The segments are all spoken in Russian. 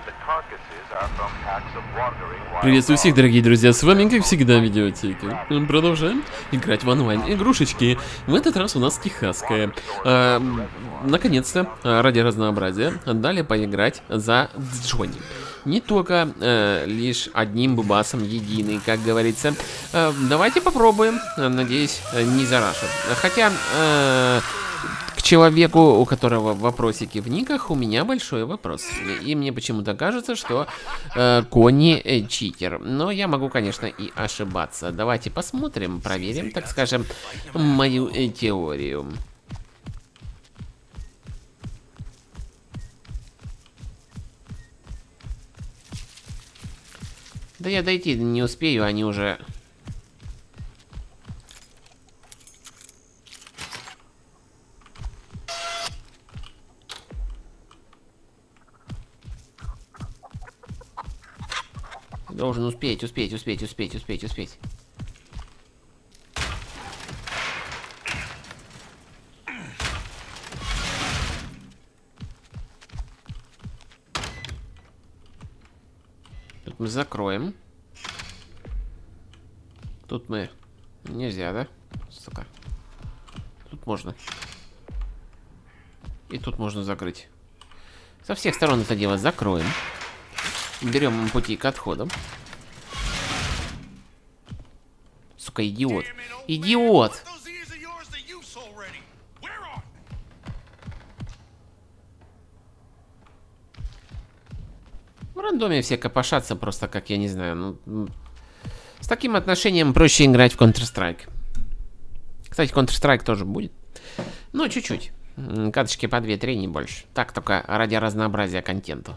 Приветствую всех, дорогие друзья, с вами, как всегда, Видеотеки. Продолжаем играть в онлайн-игрушечки. В этот раз у нас техасская. Наконец-то, ради разнообразия, дали поиграть за Джонни. Не только лишь одним бубасом единый, как говорится. Давайте попробуем. Надеюсь, не зарашит. Хотя... К человеку, у которого вопросики в никах, у меня большой вопрос. И мне почему-то кажется, что Конни читер. Но я могу, конечно, и ошибаться. Давайте посмотрим, проверим, так скажем, мою теорию. Да я дойти не успею, они уже... Должен успеть. Тут мы закроем. Тут мы... Нельзя, да? Сука. Тут можно. И тут можно закрыть. Со всех сторон это дело закроем. Берем пути к отходам. Сука, идиот. Идиот! В рандоме все копошатся просто, как я не знаю. Ну, с таким отношением проще играть в Counter-Strike. Кстати, Counter-Strike тоже будет. Ну, чуть-чуть. Каточки по 2-3, не больше. Так, только ради разнообразия контента.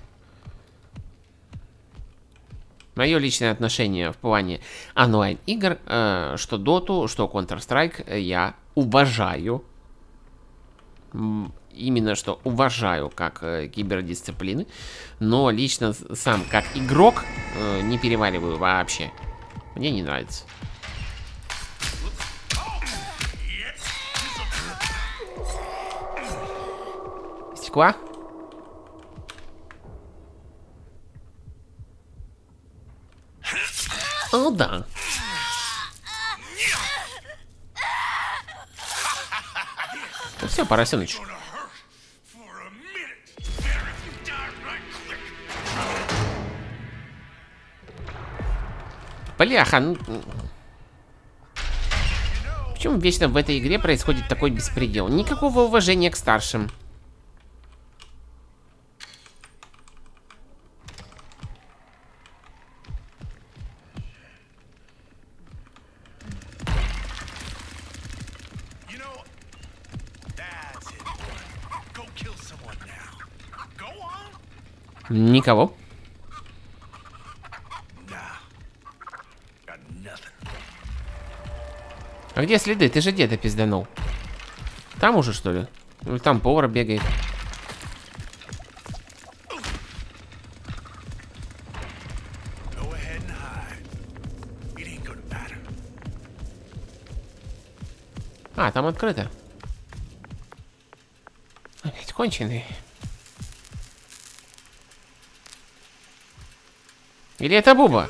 Мое личное отношение в плане онлайн-игр, что Доту, что Counter-Strike, я уважаю. Именно что уважаю как кибердисциплины. Но лично сам как игрок не перевариваю вообще. Мне не нравится. Стекла? О, да. Ну, все, поросеныч. Бляха, ну... Почему вечно в этой игре происходит такой беспредел? Никакого уважения к старшим. Никого. А где следы? Ты же где-то пизданул. Там уже, что ли? Или там повар бегает? А, там открыто. Опять конченый. Или это Буба?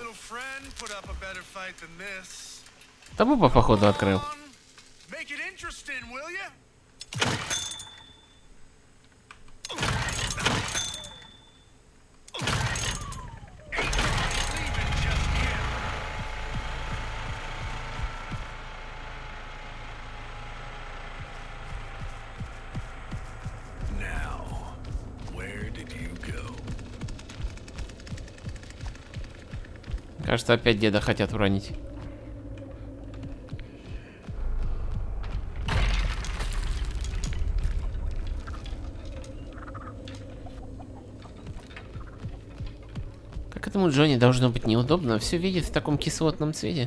Это Буба, походу, открыл. Кажется, опять деда хотят уронить. Как этому Джонни должно быть неудобно, все видит в таком кислотном цвете.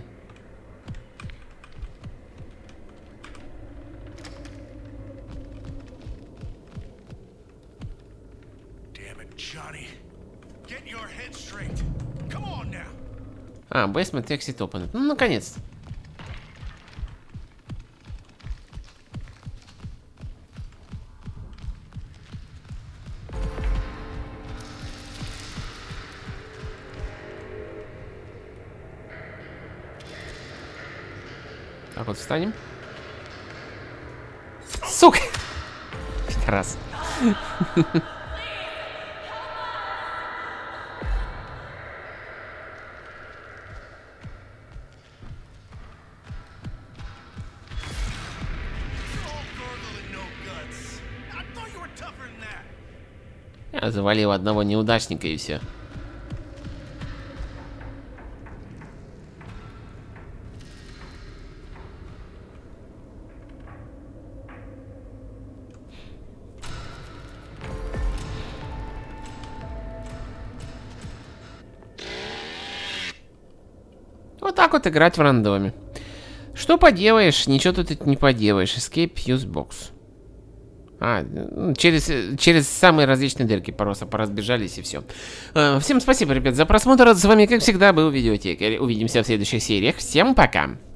А, Basement Exit Open. Ну, наконец-то. Так вот встанем. Сука! Раз. Я завалил одного неудачника и все. Вот так вот играть в рандоме. Что поделаешь, ничего тут не поделаешь. Escape Fuse Box. Через самые различные дырки просто поразбежались и все. Всем спасибо, ребят, за просмотр. С вами, как всегда, был Видеотекарь. Увидимся в следующих сериях. Всем пока.